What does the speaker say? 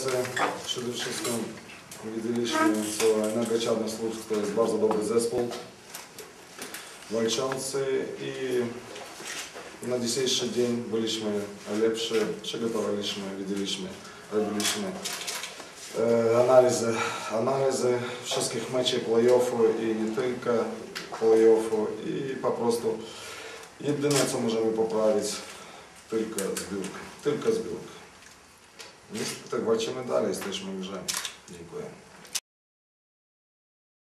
przede wszystkim widzieliśmy, co Energociadny Słupsk to jest bardzo dobry zespół walczący i na dzisiejszy dzień byliśmy lepsi, przygotowaliśmy, widzieliśmy, robiliśmy analizy wszystkich meczów play-offu i nie tylko play-offu i po prostu jedyne co możemy poprawić tylko zbiórka. Tak walczymy dalej, jesteśmy w grze. Dziękuję.